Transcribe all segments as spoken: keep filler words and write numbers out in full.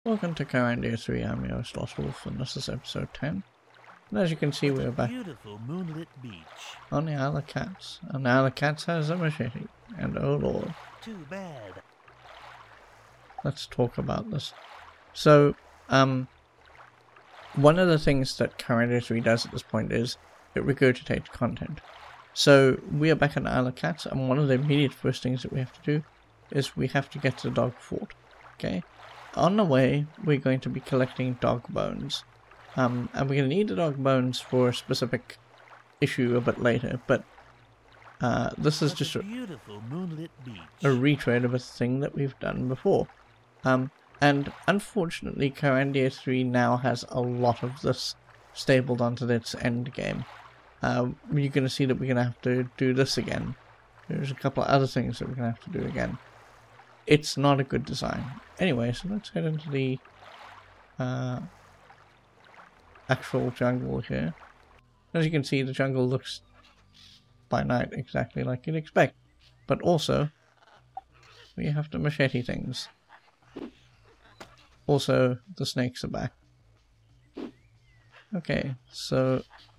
Welcome to Kyrandia three, I'm your host Lost Wolf, and this is episode ten. And as you can see, we're back Beautiful moonlit beach. on the Isle of Cats. And the Isle of Cats has a machete, and oh lord. Too bad. Let's talk about this. So, um, one of the things that Kyrandia three does at this point is it regurgitates content. So, we are back on the Isle of Cats, and one of the immediate first things that we have to do is we have to get to the dog fort, okay? On the way, we're going to be collecting dog bones. Um, and we're going to need the dog bones for a specific issue a bit later, but uh, this is Such just a a, beautiful moonlit beach. a retread of a thing that we've done before. Um, and unfortunately, Kyrandia three now has a lot of this stapled onto its end game. Uh, you're going to see that we're going to have to do this again. There's a couple of other things that we're going to have to do again. It's not a good design. Anyway, so let's head into the uh, actual jungle here. As you can see, the jungle looks by night exactly like you'd expect. But also, we have to machete things. Also, the snakes are back. Okay, so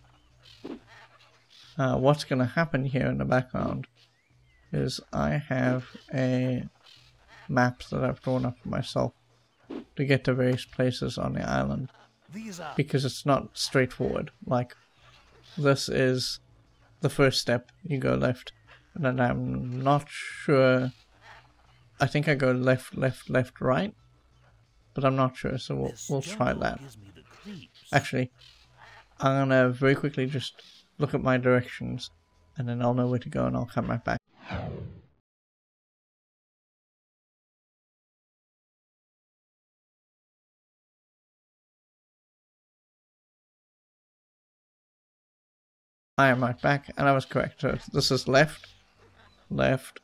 uh, what's going to happen here in the background is I have a map that I've drawn up for myself to get to various places on the island, These are because it's not straightforward. Like, this is the first step, you go left, and then I'm not sure, I think I go left, left, left, right, but I'm not sure, so we'll, this we'll try jungle that. gives me the creeps. Actually, I'm gonna very quickly just look at my directions, and then I'll know where to go, and I'll come right back. I am right back, and I was correct. So this is left, left,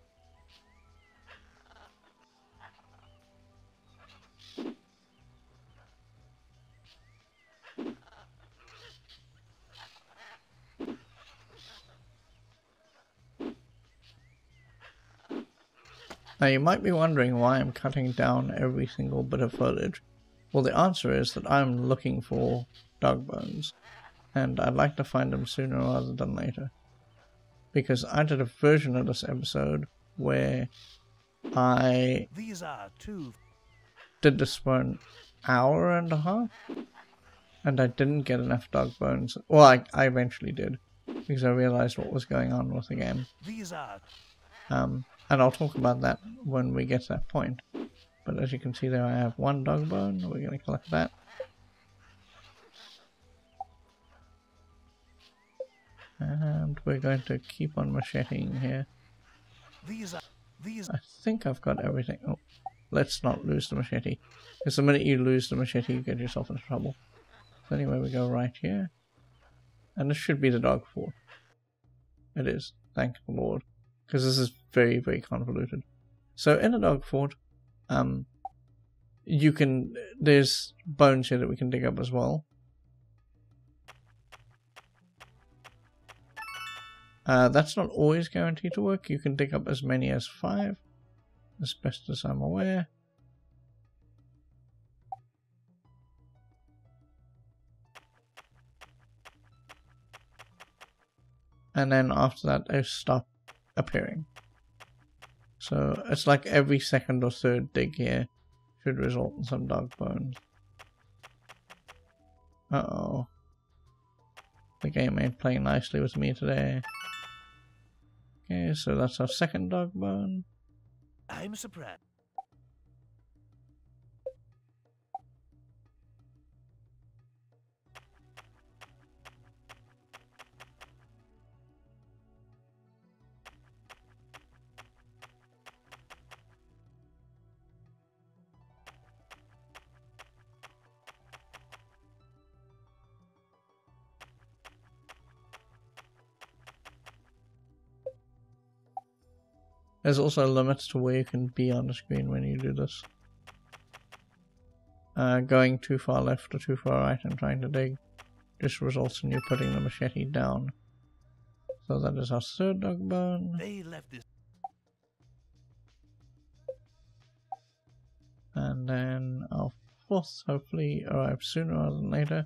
Now you might be wondering why I'm cutting down every single bit of foliage. Well, the answer is that I'm looking for dog bones, and I'd like to find them sooner rather than later. Because I did a version of this episode where I These are two. did this for an hour and a half, and I didn't get enough dog bones. Well, I, I eventually did, because I realized what was going on with the game. These are Um, and I'll talk about that when we get to that point. But as you can see there, I have one dog bone. We're going to collect that. And we're going to keep on macheting here. these are these. I think I've got everything. Oh, let's not lose the machete. Because the minute you lose the machete, you get yourself into trouble. So anyway, we go right here. And this should be the dog fort. It is. Thank the Lord. Because this is very, very convoluted. So in the dog fort, um, you can, there's bones here that we can dig up as well. Uh, that's not always guaranteed to work. You can dig up as many as five, as best as I'm aware. And then after that, they stop appearing. So it's like every second or third dig here should result in some dog bones. Uh oh. The game ain't playing nicely with me today. Okay, so that's our second dog bone. I'm surprised. There's also limits to where you can be on the screen when you do this. Uh, going too far left or too far right and trying to dig just results in you putting the machete down. So that is our third dog bone. They left this. And then our fourth hopefully arrives sooner rather than later.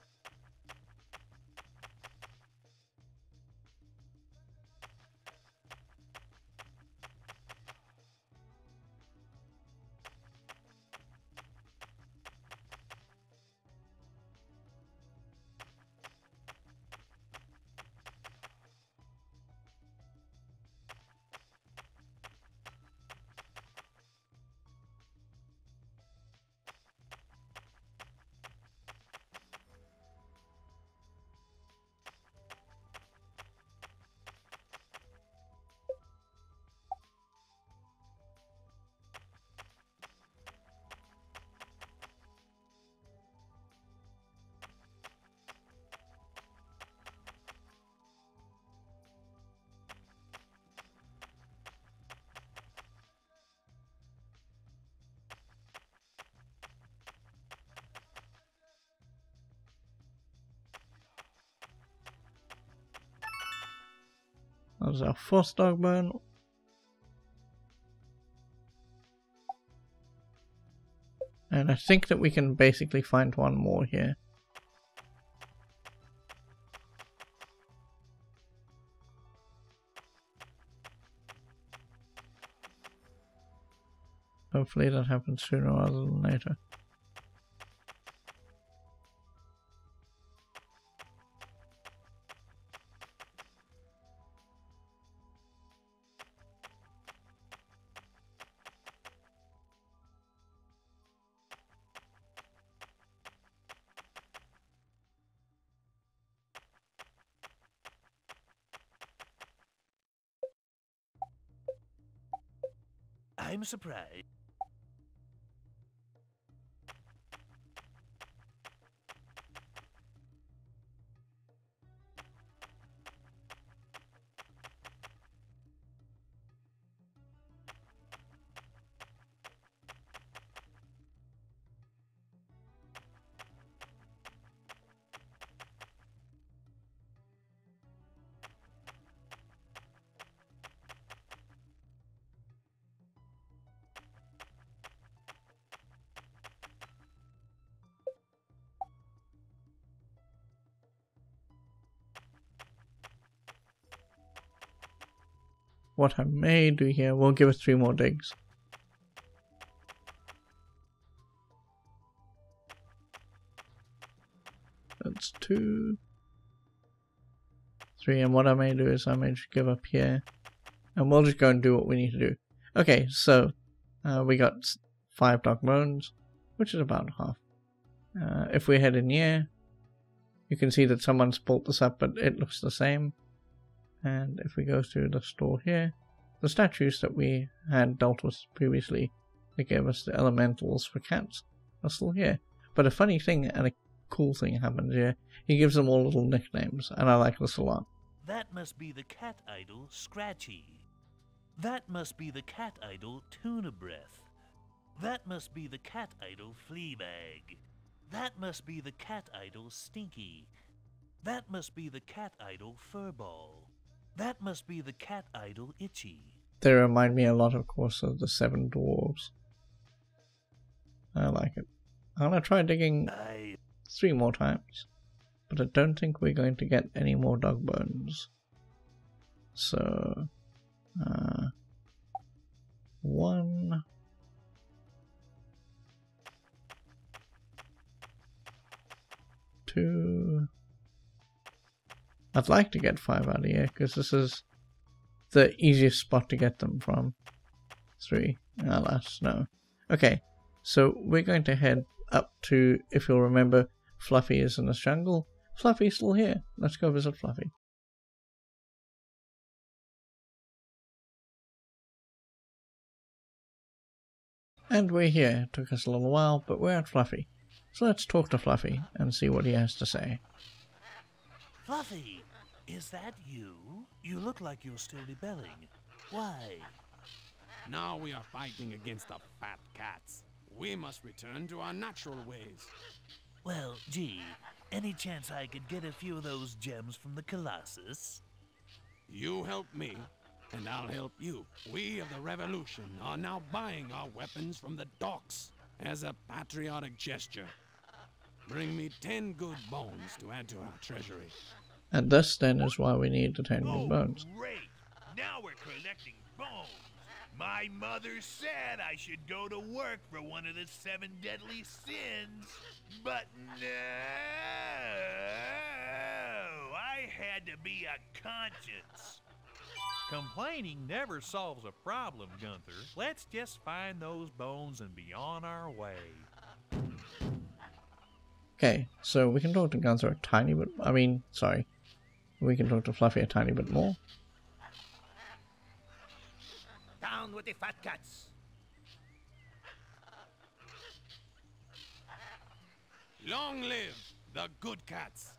That was our fourth dog bone. And I think that we can basically find one more here. Hopefully that happens sooner rather than later. I'm surprised. What I may do here will give us three more digs. That's two, three, and what I may do is I may just give up here, and we'll just go and do what we need to do. Okay, so uh, we got five dog bones, which is about half. Uh, if we head in here, you can see that someone's pulled this up, but it looks the same. And if we go to the store here, the statues that we had dealt with previously that gave us the elementals for cats are still here. But a funny thing and a cool thing happens here. He gives them all little nicknames, and I like this a lot. That must be the cat idol, Scratchy. That must be the cat idol, Tuna Breath. That must be the cat idol, Fleabag. That must be the cat idol, Stinky. That must be the cat idol, Furball. That must be the cat idol, Itchy. They remind me a lot, of course, of the Seven Dwarves. I like it. I'm gonna try digging I... three more times, but I don't think we're going to get any more dog bones. So, uh, one, two. I'd like to get five out of here because this is the easiest spot to get them from. Three, alas, no. Okay, so we're going to head up to, if you'll remember, Fluffy is in the jungle. Fluffy's still here. Let's go visit Fluffy. And we're here. It took us a little while, but we're at Fluffy. So let's talk to Fluffy and see what he has to say. Fluffy, is that you? You look like you're still rebelling. Why? Now we are fighting against the fat cats. We must return to our natural ways. Well, gee, any chance I could get a few of those gems from the Colossus? You help me, and I'll help you. We of the Revolution are now buying our weapons from the docks as a patriotic gesture. Bring me ten good bones to add to our treasury. And this then is why we need the ten good Oh, bones. great! Now we're collecting bones. My mother said I should go to work for one of the seven deadly sins, but no! I had to be a conscience. Complaining never solves a problem, Gunther. Let's just find those bones and be on our way. Okay, so we can talk to Gunther a tiny bit. I mean, sorry. We can talk to Fluffy a tiny bit more. Down with the fat cats. Long live the good cats.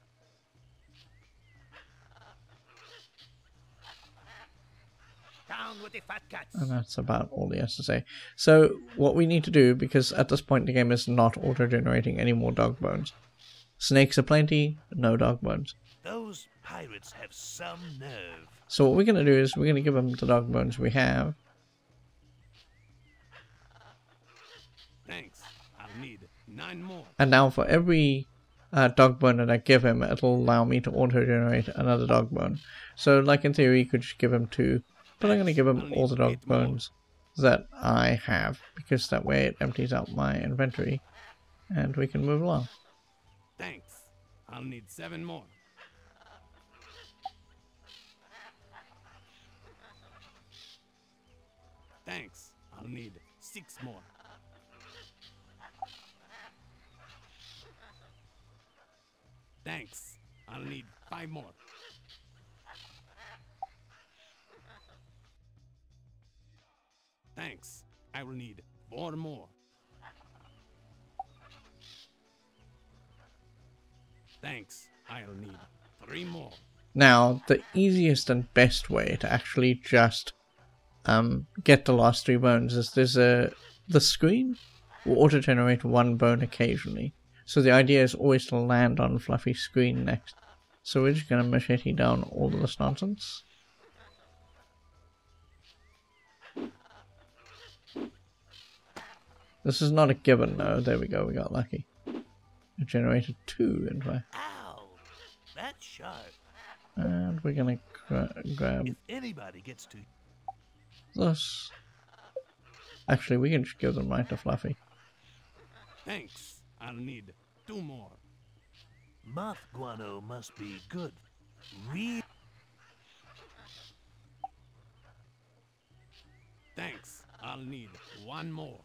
Down with the fat cats. And that's about all he has to say. So, what we need to do, because at this point the game is not auto-generating any more dog bones. Snakes are plenty, no dog bones. Those pirates have some nerve. So what we're going to do is we're going to give them the dog bones we have. Thanks. I'll need nine more. And now for every uh, dog bone that I give him, it'll allow me to auto-generate another dog bone. So like in theory, you could just give him two. But I'm going to give him all the dog bones that I have, because that way it empties out my inventory and we can move along. Thanks. I'll need seven more. Thanks. I'll need six more. Thanks. I'll need five more. Thanks. I will need four more. Thanks. I'll need three more. Now, the easiest and best way to actually just um, get the last three bones is there's a the screen will auto-generate one bone occasionally. So the idea is always to land on Fluffy's screen next. So we're just going to machete down all of this nonsense. This is not a given, though. There we go, we got lucky. It generated two, in fact. Ow! That's sharp. And we're gonna gra grab If anybody gets to this. Actually, we can just give them right to Fluffy. Thanks. I'll need two more. moth guano must be good. Real. Thanks. I'll need one more.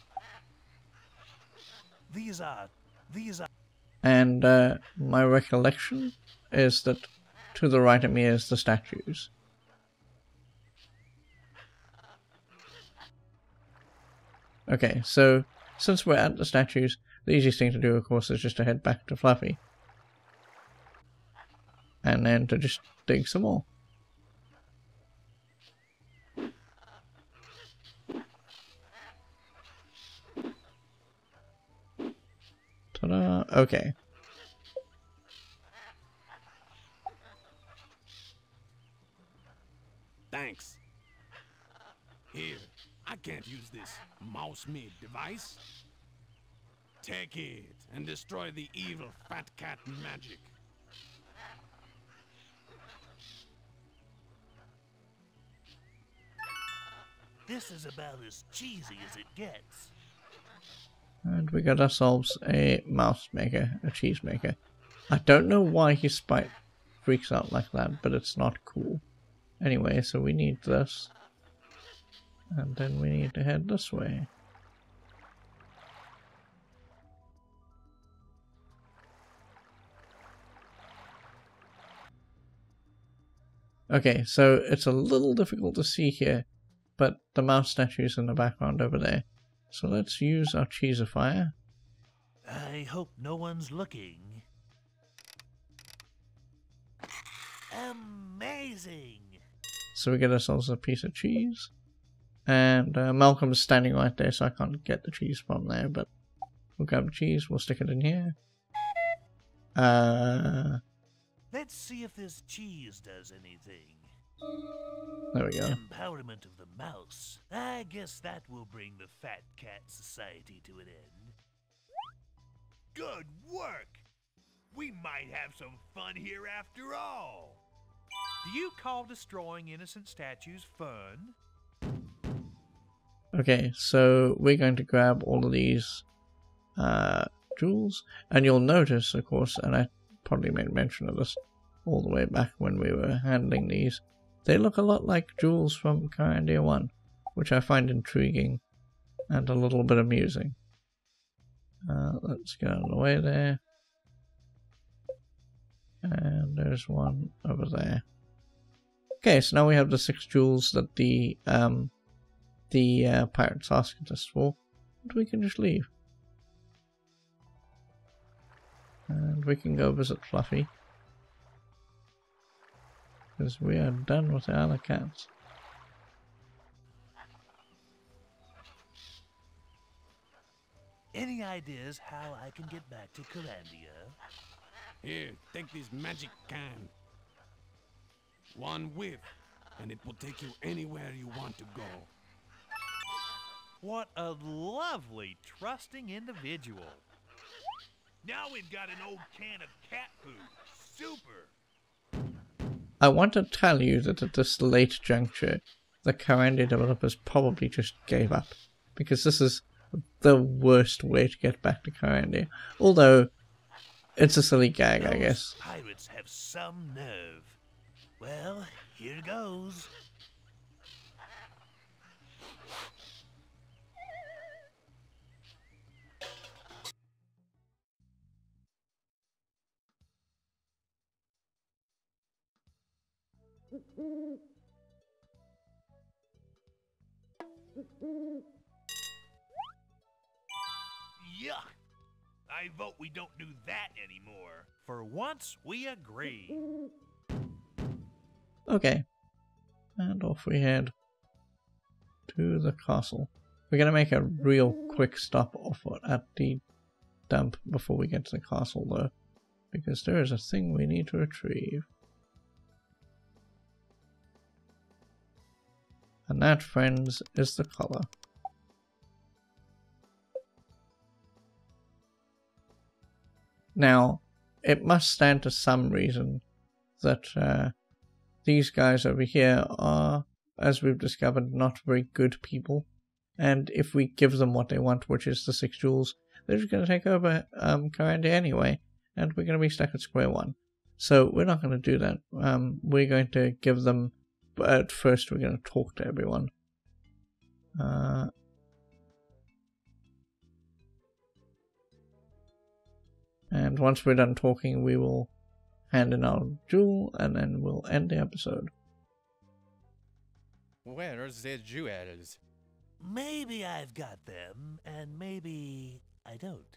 These are these are And uh, my recollection is that to the right of me is the statues. Okay, so since we're at the statues, the easiest thing to do, of course, is just to head back to Fluffy. And then to just dig some more. Ta-da! Okay. Thanks. Here, I can't use this mouse-made device. Take it and destroy the evil fat cat magic. this is about as cheesy as it gets. And we got ourselves a mouse maker, a cheese maker. I don't know why his spite freaks out like that, but it's not cool. Anyway, so we need this. And then we need to head this way. Okay, so it's a little difficult to see here, but the mouse statue's in the background over there. So let's use our cheesifier. I hope no one's looking. Amazing! So we get ourselves a piece of cheese. And uh, Malcolm's standing right there, so I can't get the cheese from there, but we'll grab the cheese, we'll stick it in here. Uh, Let's see if this cheese does anything. There we go. Empowerment of the mouse. I guess that will bring the Fat Cat Society to an end. Good work! We might have some fun here after all. Do you call destroying innocent statues fun? Okay, so we're going to grab all of these uh, jewels, and you'll notice, of course, and I probably made mention of this all the way back when we were handling these, they look a lot like jewels from Kyrandia one, which I find intriguing and a little bit amusing. Uh, let's get out of the way there. And there's one over there. Okay, so now we have the six jewels that the um, the uh, pirates asked us for, and we can just leave. And we can go visit Fluffy, because we are done with the other cats. Any ideas how I can get back to Kyrandia? Here, take this magic can. One whiff, and it will take you anywhere you want to go. What a lovely, trusting individual. Now we've got an old can of cat food. Super! I want to tell you that at this late juncture, the Kyrandia developers probably just gave up, because this is the worst way to get back to Kyrandia. Although, it's a silly gag, I Those guess. pirates have some nerve. Well, here goes. Yuck! I vote we don't do that anymore. For once, we agree. Okay. And off we head to the castle. We're going to make a real quick stop off at the dump before we get to the castle, though, because there is a thing we need to retrieve. And that, friends, is the collar. Now, it must stand to some reason that uh, these guys over here are, as we've discovered, not very good people. And if we give them what they want, which is the six jewels, they're just going to take over um, Kyrandia anyway, and we're going to be stuck at square one. So we're not going to do that. Um, we're going to give them, but at first we're going to talk to everyone. Uh, and once we're done talking, we will hand in our jewel, and then we'll end the episode. Where's the jewels? Maybe I've got them, and maybe I don't.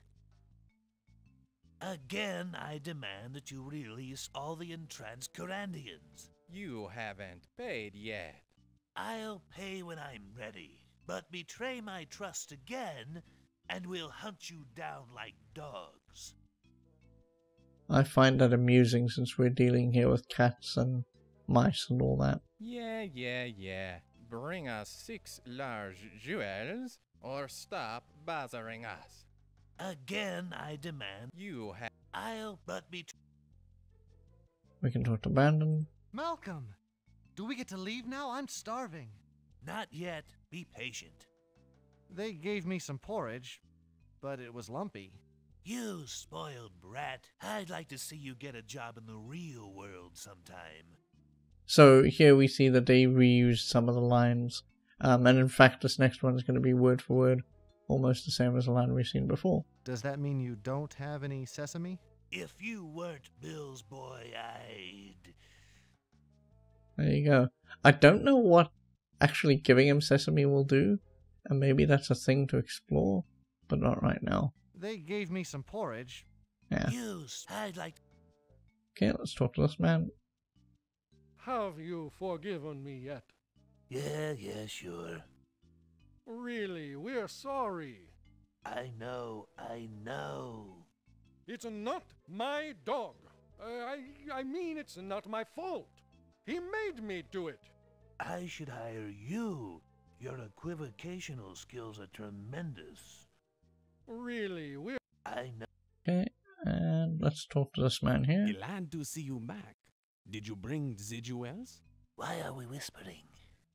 Again, I demand that you release all the entranced Kyrandians. You haven't paid yet. I'll pay when I'm ready, but betray my trust again, and we'll hunt you down like dogs. I find that amusing since we're dealing here with cats and mice and all that. Yeah, yeah, yeah. Bring us six large jewels, or stop bothering us. Again, I demand. You have. I'll but be. We can talk to Brandon. Malcolm, do we get to leave now? I'm starving. Not yet. Be patient. They gave me some porridge, but it was lumpy. You spoiled brat. I'd like to see you get a job in the real world sometime. So here we see that they reused some of the lines, um, and in fact this next one is going to be word for word, almost the same as the line we've seen before. Does that mean you don't have any sesame? If you weren't Bill's boy, I'd... There you go. I don't know what actually giving him sesame will do, and maybe that's a thing to explore, but not right now. They gave me some porridge. Yeah. You, I'd like... Okay, let's talk to this man. Have you forgiven me yet? Yeah, yeah, sure. Really, we're sorry. I know, I know. It's not my dog. Uh, I, I mean, it's not my fault. He made me do it. I should hire you. Your equivocational skills are tremendous. Really, we're... I know. Okay, and let's talk to this man here. Glad to see you back. Did you bring the jewels? Why are we whispering?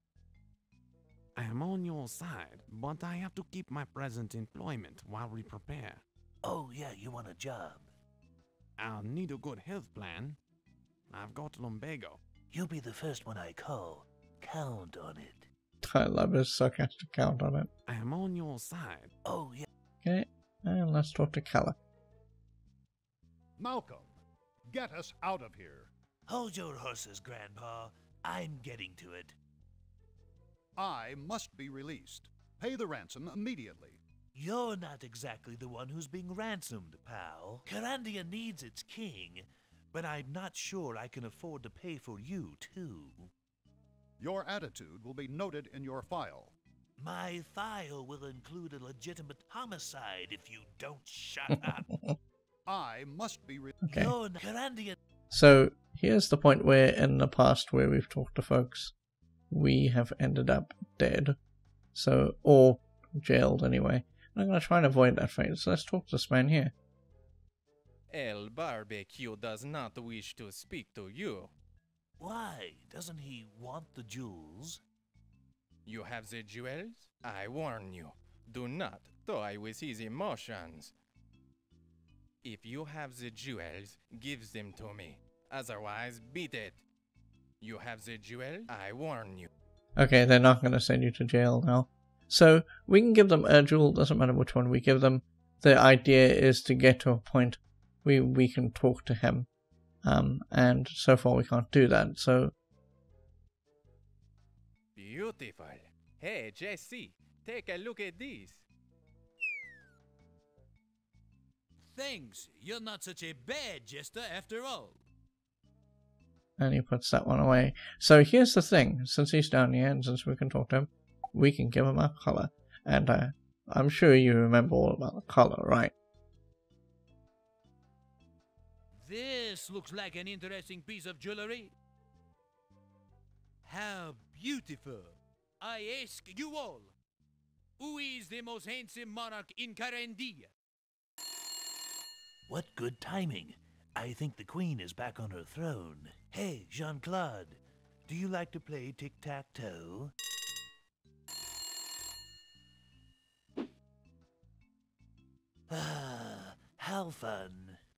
I am on your side, but I have to keep my present employment while we prepare. Oh, yeah, you want a job. I'll need a good health plan. I've got lumbago. You'll be the first one I call. Count on it. I love his sarcastic count on it. I am on your side. Oh, yeah. Okay, and let's talk to Kala. Malcolm, get us out of here. Hold your horses, Grandpa. I'm getting to it. I must be released. Pay the ransom immediately. You're not exactly the one who's being ransomed, pal. Carandia needs its king, but I'm not sure I can afford to pay for you, too. Your attitude will be noted in your file. My file will include a legitimate homicide if you don't shut up. I must be re- Okay. You're not Carandia. So here's the point where in the past where we've talked to folks, we have ended up dead. So, or jailed anyway. And I'm going to try and avoid that fate. So let's talk to this man here. El Barbecue does not wish to speak to you. Why? Doesn't he want the jewels? You have the jewels? I warn you, do not toy with his emotions. If you have the jewels, give them to me. Otherwise, beat it. You have the jewels? I warn you. Okay, they're not going to send you to jail now. So we can give them a jewel, doesn't matter which one we give them. The idea is to get to a point where we can talk to him. Um, and so far we can't do that, so... Beautiful. Hey, Jesse, take a look at this. Thanks. You're not such a bad jester after all. And he puts that one away. So here's the thing, since he's down here and since we can talk to him, we can give him a collar. And uh, I'm sure you remember all about the collar, right? This looks like an interesting piece of jewelry. How beautiful. I ask you all, who is the most handsome monarch in Carandia? What good timing. I think the queen is back on her throne. Hey, Jean-Claude, do you like to play tic-tac-toe? Ah, how fun.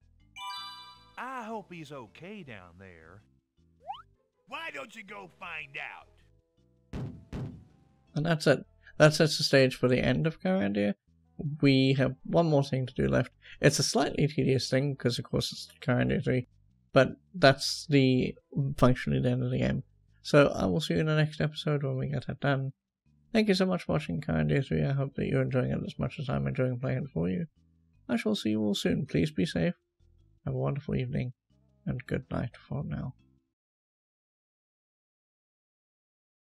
I hope he's okay down there. Why don't you go find out? And that's it. That sets the stage for the end of Carandia. We have one more thing to do left. It's a slightly tedious thing, because of course it's Carandia three, but that's the functionally the end of the game. So I will see you in the next episode when we get that done. Thank you so much for watching Carandia three. I hope that you're enjoying it as much as I'm enjoying playing it for you. I shall see you all soon. Please be safe. Have a wonderful evening, and good night for now.